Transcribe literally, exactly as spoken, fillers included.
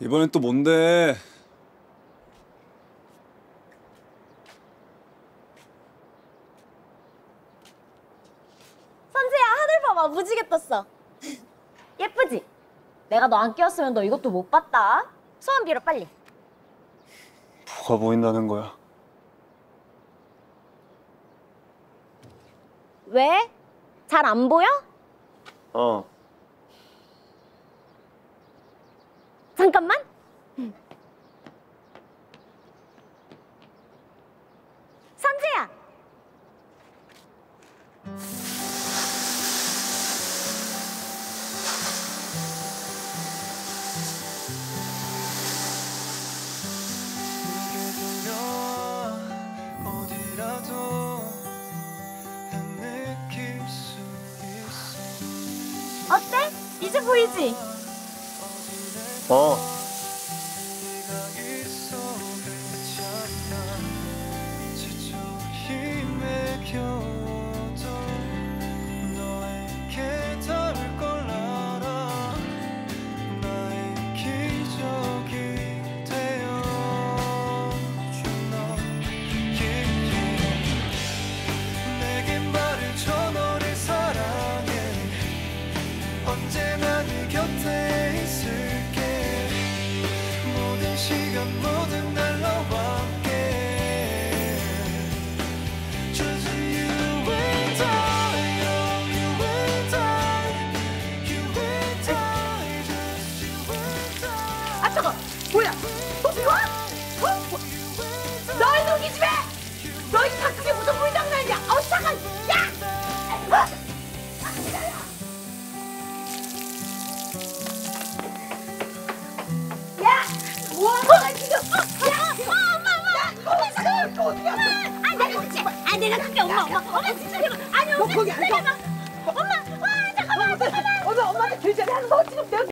이번엔 또 뭔데? 선재야, 하늘 봐봐. 무지개 떴어. 예쁘지? 내가 너 안 끼웠으면 너 이것도 못 봤다. 소원 빌어, 빨리. 뭐가 보인다는 거야? 왜? 잘 안 보여? 어. 잠깐만. 선재야. 어때? 이제 보이지? 어. 언제나 네 곁에 있을게. 모든 시간 모든 날 너와 함께. Just you and I, oh, you and I, you and I, just you and I. 아 저거 뭐야? 너 이거? 어? 너희 누기 집에? 너희 다 그게 무슨 불장난이야? 어 잠깐! 야! 아! 야! 뭐하는 거야 지금? 야! 지금! 엄마 엄마! 엄마 잠깐만! 이거 어떻게 하는 거야? 아 내가 그치? 아 내가 그게 엄마 엄마! 엄마 진짜 대박! 아니 엄마 진짜 대박! 엄마! 와 잠깐만 잠깐만! 오늘 엄마한테 길잡이 하는 거 지금 내가